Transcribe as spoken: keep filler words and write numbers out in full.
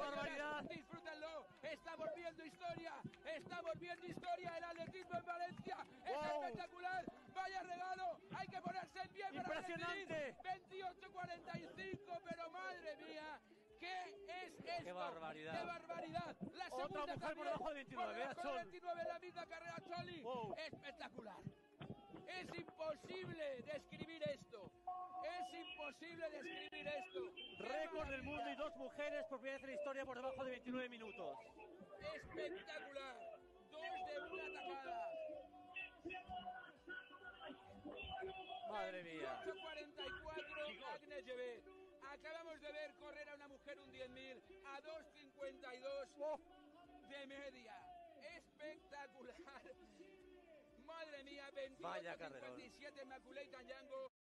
barbaridad! Disfrútenlo, estamos viendo historia, estamos viendo historia, el atletismo en Valencia, es wow. espectacular, vaya regalo, hay que ponerse en pie para ¡impresionante! veintiocho cuarenta y cinco, pero madre mía, ¿qué es esto? ¡Qué barbaridad! ¡Qué barbaridad! La segunda otra mujer también, por debajo de veintinueve, por debajo Chol. de veintinueve en la misma carrera, Choli, wow. espectacular. Es imposible describir esto. Es imposible describir esto. Récord del mundo y dos mujeres por primera vez en la historia por debajo de veintinueve minutos. Espectacular. Dos de una atacada. Madre mía. veintiocho cuarenta y cuatro, Agnes Ngetich. Acabamos de ver correr a una mujer un diez mil a dos cincuenta y dos oh. de media. Espectacular. Madre mía, veintiocho cincuenta y siete Immaculate Tanyango.